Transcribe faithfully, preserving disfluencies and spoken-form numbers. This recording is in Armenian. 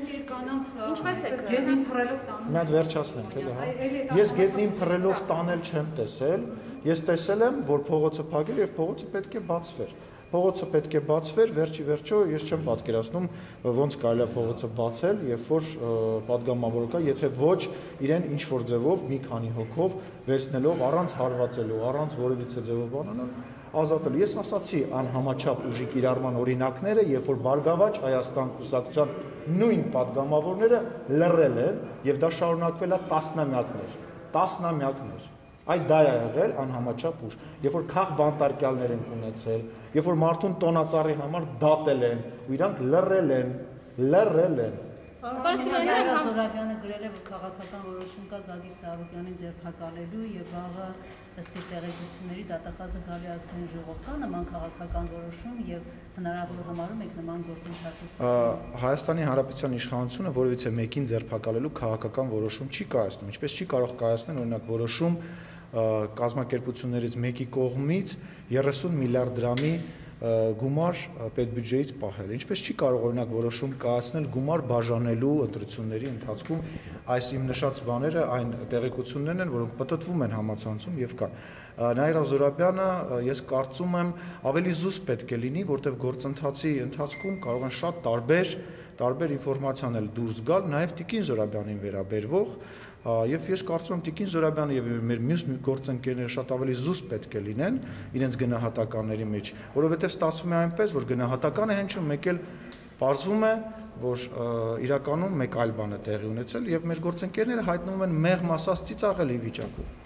Ինչպես եք գետնին փռելով տանում։ Մի հատ վերջացնենք, էլի, հա։ Ես գետնին փռելով տանել չեմ տեսել, ես տեսել եմ, որ փողոցը փակել եւ փողոցը պետք է բացվեր։ Փողոցը պետք է բացվեր, վերջի վերջո ես չեմ պատկերացնում ոնց կարելի է փողոցը բացել, երբ որ պատգամավորը կա, եթե ոչ իրեն ինչ որ ձևով մի քանի հոգով վերցնելով առանց հարվածելու, առանց որևիցե ձևով բանանալ, ազատել։ Ես ասացի անհամաչափ ուժի կիրառման օրինակները, երբ որ Բարգավաճ Հայաստան կուսակցության նույն պատգամավորները լռել են եւ դա շարունակվել է տասնամյակներ, տասնամյակներ։ Այդ դա է եղել անհամաչափ ուժ։ Երբ որ քաղ բանտարկյալներ են ունեցել, երբ որ մարդուն տոնածառի համար դատել են, ու իրանք լռել են, լռել են։ Զորաբյանը գրել է, որ քաղաքական որոշում կա Գագիկ Ծառուկյանին ձերբակալելու եւ վաղը ըստ տեղեկությունների դատախազը գալի ազգային ժողով կա նման քաղաքական որոշում եւ հնարավոր համարում եք նման գործընթացը։ Հայաստանի Հանրապետության իշխանությունը որևիցե մեկին ձերբակալելու քաղաքական որոշում չի կայացնում, ինչպես չի կարող կայացնել օրինակ որոշում կազմակերպություններից մեկի կողմից երեսուն միլիարդ դրամի գումար պետբյուջեից պահել։ Ինչպես չի կարող օրինակ որոշում կայացնել գումար բաժանելու ընտրությունների ընթացքում, այս իմ նշած բաները այն տեղեկություններն են, որոնք պատտվում են համացանցում եւ կան։ Նաիրա Զորաբյանը ես կարծում եմ ավելի զուսպ պետք է լինի, որտեղ գործընթացի ընթացքում կարող են շատ տարբեր տարբեր ինֆորմացիաներ դուրս գալ, նաեւ Տիկին Զորաբյանին վերաբերվող Եվ ես կարծում եմ Տիկին Զորաբյանը եւ մեր մյուս գործընկերները շատ ավելի զուսպ պետք է լինեն իրենց գնահատականների մեջ, որովհետեւ ստացվում է այնպես, որ գնահատականը հենց մեկ էլ պարզվում է, որ իրականում մեկ այլ բան է տեղի ունեցել եւ մեր գործընկերները հայտնվում են մեղմ ասած ծիծաղելի վիճակում։